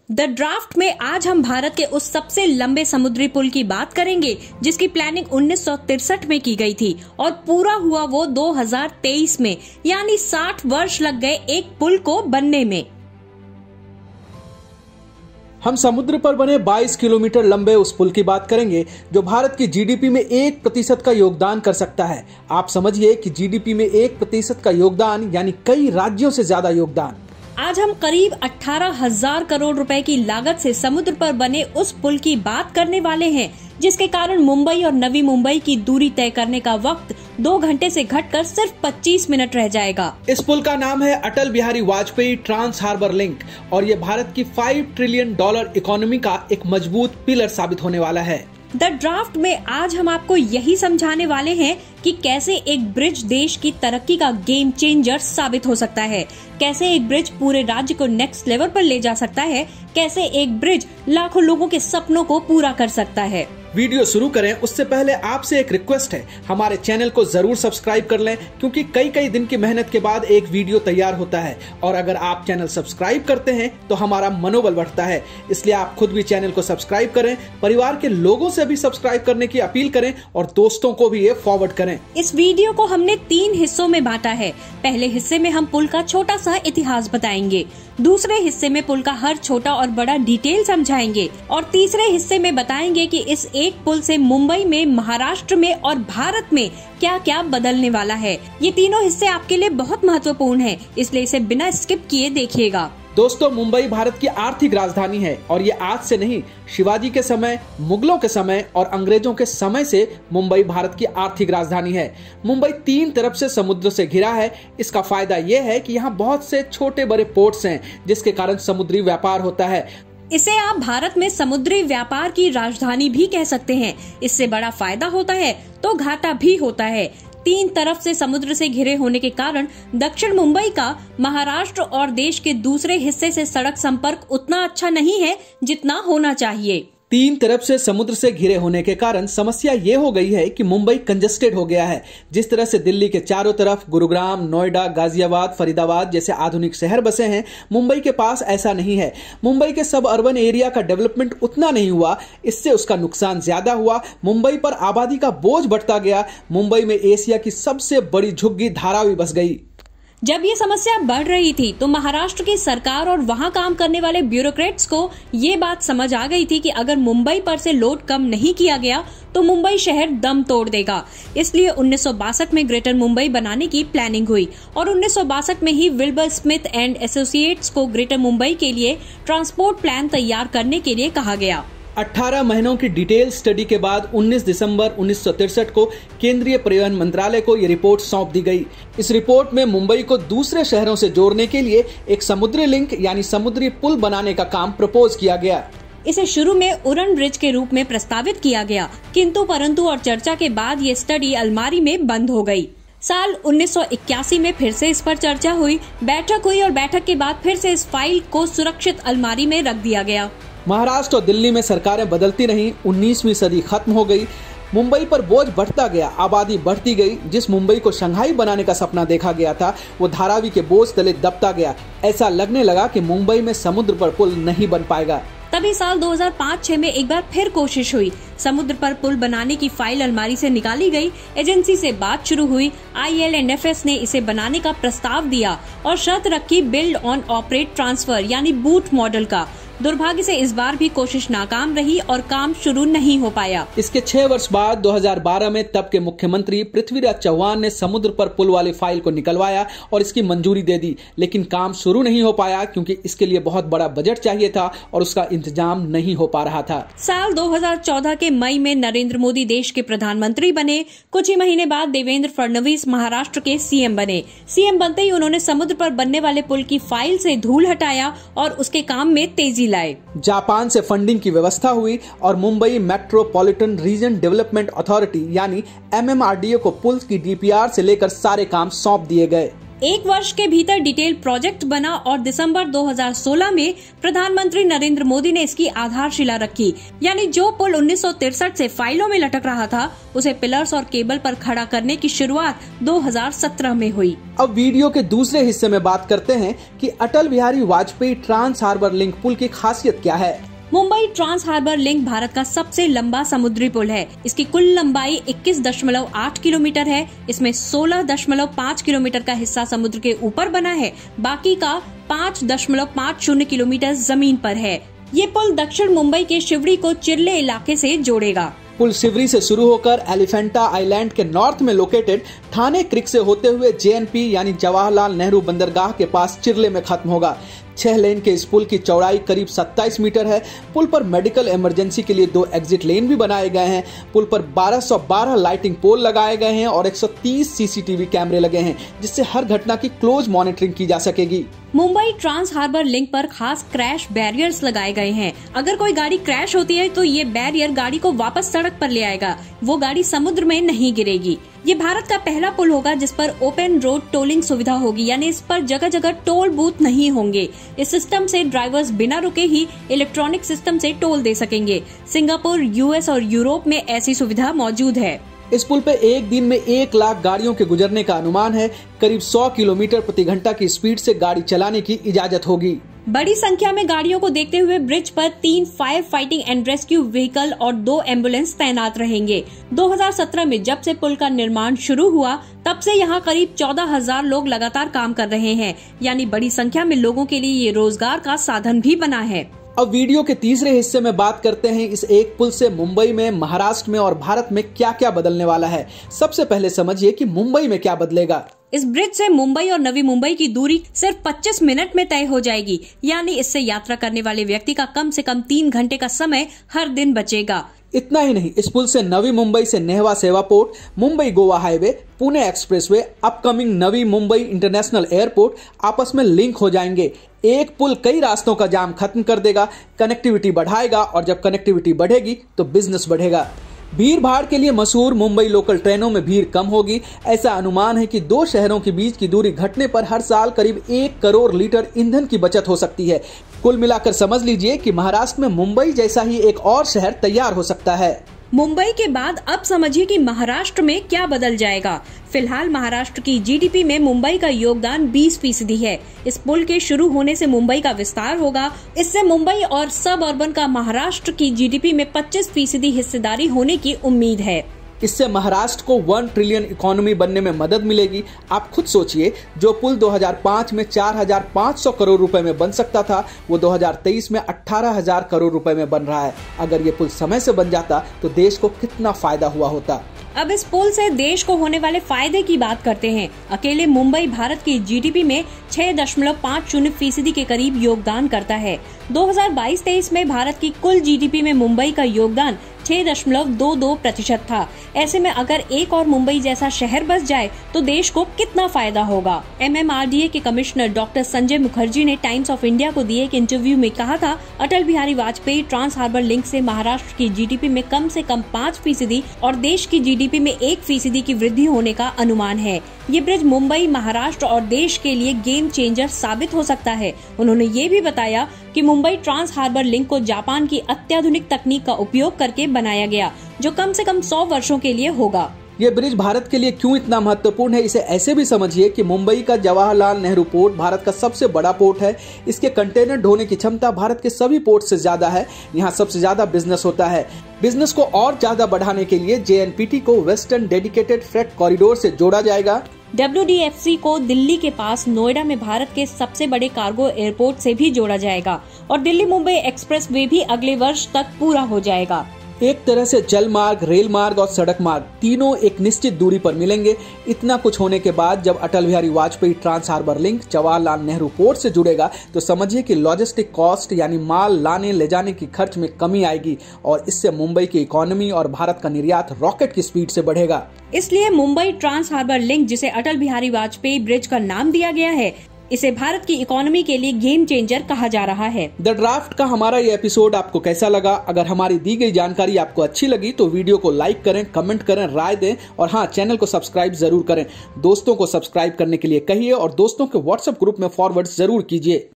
The draft में आज हम भारत के उस सबसे लंबे समुद्री पुल की बात करेंगे जिसकी प्लानिंग 1963 में की गई थी और पूरा हुआ वो 2023 में, यानी 60 वर्ष लग गए एक पुल को बनने में। हम समुद्र पर बने 22 किलोमीटर लंबे उस पुल की बात करेंगे जो भारत की जीडीपी में 1% का योगदान कर सकता है। आप समझिए कि जीडीपी में 1% का योगदान यानी कई राज्यों से ज्यादा योगदान। आज हम करीब 18,000 करोड़ रुपए की लागत से समुद्र पर बने उस पुल की बात करने वाले हैं जिसके कारण मुंबई और नवी मुंबई की दूरी तय करने का वक्त 2 घंटे से घटकर सिर्फ 25 मिनट रह जाएगा। इस पुल का नाम है Atal Bihari Vajpayee trans harbour link और ये भारत की $5 ट्रिलियन इकोनॉमी का एक मजबूत पिलर साबित होने वाला है। द ड्राफ्ट में आज हम आपको यही समझाने वाले हैं कि कैसे एक ब्रिज देश की तरक्की का गेम चेंजर साबित हो सकता है, कैसे एक ब्रिज पूरे राज्य को नेक्स्ट लेवल पर ले जा सकता है, कैसे एक ब्रिज लाखों लोगों के सपनों को पूरा कर सकता है। वीडियो शुरू करें उससे पहले आपसे एक रिक्वेस्ट है, हमारे चैनल को जरूर सब्सक्राइब कर लें क्योंकि कई दिन की मेहनत के बाद एक वीडियो तैयार होता है और अगर आप चैनल सब्सक्राइब करते हैं तो हमारा मनोबल बढ़ता है। इसलिए आप खुद भी चैनल को सब्सक्राइब करें, परिवार के लोगों से भी सब्सक्राइब करने की अपील करें और दोस्तों को भी ये फॉरवर्ड करें। इस वीडियो को हमने 3 हिस्सों में बांटा है। पहले हिस्से में हम पुल का छोटा सा इतिहास बताएंगे, दूसरे हिस्से में पुल का हर छोटा और बड़ा डिटेल समझाएंगे और तीसरे हिस्से में बताएंगे कि इस एक पुल से मुंबई में, महाराष्ट्र में और भारत में क्या क्या बदलने वाला है। ये तीनों हिस्से आपके लिए बहुत महत्वपूर्ण हैं, इसलिए इसे बिना स्किप किए देखिएगा। दोस्तों, मुंबई भारत की आर्थिक राजधानी है और ये आज से नहीं, शिवाजी के समय, मुगलों के समय और अंग्रेजों के समय से मुंबई भारत की आर्थिक राजधानी है। मुंबई 3 तरफ से समुद्र से घिरा है। इसका फायदा ये है कि यहाँ बहुत से छोटे बड़े पोर्ट्स हैं जिसके कारण समुद्री व्यापार होता है। इसे आप भारत में समुद्री व्यापार की राजधानी भी कह सकते हैं। इससे बड़ा फायदा होता है तो घाटा भी होता है। 3 तरफ से समुद्र से घिरे होने के कारण दक्षिण मुंबई का महाराष्ट्र और देश के दूसरे हिस्से से सड़क संपर्क उतना अच्छा नहीं है जितना होना चाहिए। 3 तरफ से समुद्र से घिरे होने के कारण समस्या ये हो गई है कि मुंबई कंजेस्टेड हो गया है। जिस तरह से दिल्ली के चारों तरफ गुरुग्राम, नोएडा, गाजियाबाद, फरीदाबाद जैसे आधुनिक शहर बसे हैं, मुंबई के पास ऐसा नहीं है। मुंबई के सब अर्बन एरिया का डेवलपमेंट उतना नहीं हुआ, इससे उसका नुकसान ज्यादा हुआ। मुंबई पर आबादी का बोझ बढ़ता गया। मुंबई में एशिया की सबसे बड़ी झुग्गी धारावी बस गई। जब ये समस्या बढ़ रही थी तो महाराष्ट्र की सरकार और वहां काम करने वाले ब्यूरोक्रेट्स को ये बात समझ आ गई थी कि अगर मुंबई पर से लोड कम नहीं किया गया तो मुंबई शहर दम तोड़ देगा। इसलिए 1962 में ग्रेटर मुंबई बनाने की प्लानिंग हुई और 1962 में ही विल्बर स्मिथ एंड एसोसिएट्स को ग्रेटर मुंबई के लिए ट्रांसपोर्ट प्लान तैयार करने के लिए कहा गया। 18 महीनों की डिटेल स्टडी के बाद 19 दिसंबर 1963 को केंद्रीय परिवहन मंत्रालय को ये रिपोर्ट सौंप दी गई। इस रिपोर्ट में मुंबई को दूसरे शहरों से जोड़ने के लिए एक समुद्री लिंक यानी समुद्री पुल बनाने का काम प्रपोज किया गया। इसे शुरू में उड़न ब्रिज के रूप में प्रस्तावित किया गया, किंतु परंतु और चर्चा के बाद ये स्टडी अलमारी में बंद हो गई। साल 1981 में फिर से इस पर चर्चा हुई, बैठक हुई और बैठक के बाद फिर से इस फाइल को सुरक्षित अलमारी में रख दिया गया। महाराष्ट्र और दिल्ली में सरकारें बदलती रहीं, 19वीं सदी खत्म हो गई, मुंबई पर बोझ बढ़ता गया, आबादी बढ़ती गई। जिस मुंबई को शंघाई बनाने का सपना देखा गया था वो धारावी के बोझ तले दबता गया। ऐसा लगने लगा कि मुंबई में समुद्र पर पुल नहीं बन पाएगा। तभी साल 2005-06 में एक बार फिर कोशिश हुई। समुद्र पर पुल बनाने की फाइल अलमारी से निकाली गई, एजेंसी से बात शुरू हुई, IL&FS ने इसे बनाने का प्रस्ताव दिया और शर्त रखी बिल्ड ऑन ऑपरेट ट्रांसफर यानी बूट मॉडल का। दुर्भाग्य से इस बार भी कोशिश नाकाम रही और काम शुरू नहीं हो पाया। इसके 6 वर्ष बाद 2012 में तब के मुख्यमंत्री पृथ्वीराज चौहान ने समुद्र पर पुल वाली फाइल को निकलवाया और इसकी मंजूरी दे दी, लेकिन काम शुरू नहीं हो पाया क्योंकि इसके लिए बहुत बड़ा बजट चाहिए था और उसका इंतजाम नहीं हो पा रहा था। साल 2014 के मई में नरेंद्र मोदी देश के प्रधानमंत्री बने। कुछ ही महीने बाद देवेंद्र फडणवीस महाराष्ट्र के CM बने। CM बनते ही उन्होंने समुद्र पर बनने वाले पुल की फाइल से धूल हटाया और उसके काम में तेजी लाए। जापान से फंडिंग की व्यवस्था हुई और Mumbai metropolitan region development authority यानी MMRDA को पुल की DPR से लेकर सारे काम सौंप दिए गए। 1 वर्ष के भीतर डिटेल प्रोजेक्ट बना और दिसंबर 2016 में प्रधानमंत्री नरेंद्र मोदी ने इसकी आधारशिला रखी। यानी जो पुल 1963 से फाइलों में लटक रहा था, उसे पिलर्स और केबल पर खड़ा करने की शुरुआत 2017 में हुई। अब वीडियो के दूसरे हिस्से में बात करते हैं कि Atal Bihari Vajpayee trans harbour link पुल की खासियत क्या है। Mumbai trans harbour link Bharat का सबसे लंबा समुद्री पुल है। इसकी कुल लंबाई 21.8 किलोमीटर है। इसमें 16.5 किलोमीटर का हिस्सा समुद्र के ऊपर बना है, बाकी का 5.50 किलोमीटर जमीन पर है। ये पुल दक्षिण मुंबई के शिवड़ी को चिरले इलाके से जोड़ेगा। पुल शिवरी से शुरू होकर एलिफेंटा आइलैंड के नॉर्थ में लोकेटेड ठाणे क्रिक से होते हुए JNP यानी जवाहरलाल नेहरू बंदरगाह के पास चिरले में खत्म होगा। 6 लेन के इस पुल की चौड़ाई करीब 27 मीटर है। पुल पर मेडिकल इमरजेंसी के लिए 2 एग्जिट लेन भी बनाए गए हैं। पुल पर 1212 लाइटिंग पोल लगाए गए हैं और 130 CCTV कैमरे लगे हैं, जिससे हर घटना की क्लोज मॉनिटरिंग की जा सकेगी। मुंबई ट्रांस हार्बर लिंक पर खास क्रैश बैरियर्स लगाए गए हैं। अगर कोई गाड़ी क्रैश होती है तो ये बैरियर गाड़ी को वापस सड़क पर ले आएगा, वो गाड़ी समुद्र में नहीं गिरेगी। ये भारत का पहला पुल होगा जिस पर ओपन रोड टोलिंग सुविधा होगी, यानी इस पर जगह जगह टोल बूथ नहीं होंगे। इस सिस्टम से ड्राइवर्स बिना रुके ही इलेक्ट्रॉनिक सिस्टम से टोल दे सकेंगे। सिंगापुर, US और यूरोप में ऐसी सुविधा मौजूद है। इस पुल पे एक दिन में 1 लाख गाड़ियों के गुजरने का अनुमान है। करीब 100 किलोमीटर प्रति घंटा की स्पीड से गाड़ी चलाने की इजाजत होगी। बड़ी संख्या में गाड़ियों को देखते हुए ब्रिज पर 3 fire fighting and rescue vehicle और 2 एम्बुलेंस तैनात रहेंगे। 2017 में जब से पुल का निर्माण शुरू हुआ, तब से यहाँ करीब 14,000 लोग लगातार काम कर रहे हैं। यानी बड़ी संख्या में लोगों के लिए ये रोजगार का साधन भी बना है। अब वीडियो के तीसरे हिस्से में बात करते हैं इस एक पुल से मुंबई में, महाराष्ट्र में और भारत में क्या क्या बदलने वाला है। सबसे पहले समझिए कि मुंबई में क्या बदलेगा। इस ब्रिज से मुंबई और नवी मुंबई की दूरी सिर्फ 25 मिनट में तय हो जाएगी। यानी इससे यात्रा करने वाले व्यक्ति का कम से कम 3 घंटे का समय हर दिन बचेगा। इतना ही नहीं, इस पुल से नवी मुंबई से Nhava Sheva port, Mumbai Goa highway, Pune expressway, upcoming Navi Mumbai international airport आपस में लिंक हो जाएंगे। एक पुल कई रास्तों का जाम खत्म कर देगा, कनेक्टिविटी बढ़ाएगा और जब कनेक्टिविटी बढ़ेगी तो बिजनेस बढ़ेगा। भीड़ भाड़ के लिए मशहूर मुंबई लोकल ट्रेनों में भीड़ कम होगी। ऐसा अनुमान है कि 2 शहरों के बीच की दूरी घटने पर हर साल करीब 1 करोड़ लीटर ईंधन की बचत हो सकती है। कुल मिलाकर समझ लीजिए कि महाराष्ट्र में मुंबई जैसा ही एक और शहर तैयार हो सकता है। मुंबई के बाद अब समझिए कि महाराष्ट्र में क्या बदल जाएगा। फिलहाल महाराष्ट्र की GDP में मुंबई का योगदान 20% है। इस पुल के शुरू होने से मुंबई का विस्तार होगा। इससे मुंबई और सब अर्बन का महाराष्ट्र की GDP में 25% हिस्सेदारी होने की उम्मीद है। इससे महाराष्ट्र को 1 ट्रिलियन इकोनॉमी बनने में मदद मिलेगी। आप खुद सोचिए, जो पुल 2005 में 4,500 करोड़ रुपए में बन सकता था, वो 2023 में 18,000 करोड़ रुपए में बन रहा है। अगर ये पुल समय से बन जाता तो देश को कितना फायदा हुआ होता। अब इस पुल से देश को होने वाले फायदे की बात करते हैं। अकेले मुंबई भारत की GDP में 6.50% के करीब योगदान करता है। 2022-23 में भारत की कुल GDP में मुंबई का योगदान 6.22% था। ऐसे में अगर एक और मुंबई जैसा शहर बस जाए तो देश को कितना फायदा होगा। MMRDA के कमिश्नर डॉक्टर संजय मुखर्जी ने टाइम्स ऑफ इंडिया को दिए एक इंटरव्यू में कहा था, Atal Bihari Vajpayee trans harbour link से महाराष्ट्र की GDP में कम से कम 5% और देश की GDP में 1% की वृद्धि होने का अनुमान है। ये ब्रिज मुंबई, महाराष्ट्र और देश के लिए गेम चेंजर साबित हो सकता है। उन्होंने ये भी बताया कि मुंबई ट्रांस हार्बर लिंक को जापान की अत्याधुनिक तकनीक का उपयोग करके बनाया गया, जो कम से कम 100 वर्षों के लिए होगा। ये ब्रिज भारत के लिए क्यों इतना महत्वपूर्ण है, इसे ऐसे भी समझिए कि मुंबई का जवाहरलाल नेहरू पोर्ट भारत का सबसे बड़ा पोर्ट है। इसके कंटेनर ढोने की क्षमता भारत के सभी पोर्ट से ज्यादा है। यहाँ सबसे ज्यादा बिजनेस होता है। बिजनेस को और ज्यादा बढ़ाने के लिए JNPT को वेस्टर्न डेडिकेटेड फ्रेट कॉरिडोर से जोड़ा जाएगा। WDFC को दिल्ली के पास नोएडा में भारत के सबसे बड़े कार्गो एयरपोर्ट से भी जोड़ा जाएगा और दिल्ली मुंबई एक्सप्रेस वे भी अगले वर्ष तक पूरा हो जाएगा। एक तरह से जल मार्ग, रेल मार्ग और सड़क मार्ग तीनों एक निश्चित दूरी पर मिलेंगे। इतना कुछ होने के बाद जब Atal Bihari Vajpayee trans harbour link Jawaharlal Nehru port से जुड़ेगा तो समझिए कि लॉजिस्टिक कॉस्ट यानी माल लाने ले जाने की खर्च में कमी आएगी और इससे मुंबई की इकोनॉमी और भारत का निर्यात रॉकेट की स्पीड से बढ़ेगा। इसलिए मुंबई ट्रांस हार्बर लिंक, जिसे अटल बिहारी वाजपेयी ब्रिज का नाम दिया गया है, इसे भारत की इकोनॉमी के लिए गेम चेंजर कहा जा रहा है। द ड्राफ्ट का हमारा ये एपिसोड आपको कैसा लगा? अगर हमारी दी गई जानकारी आपको अच्छी लगी तो वीडियो को लाइक करें, कमेंट करें, राय दें और हाँ, चैनल को सब्सक्राइब जरूर करें। दोस्तों को सब्सक्राइब करने के लिए कहिए और दोस्तों के व्हाट्सएप ग्रुप में फॉरवर्ड जरूर कीजिए।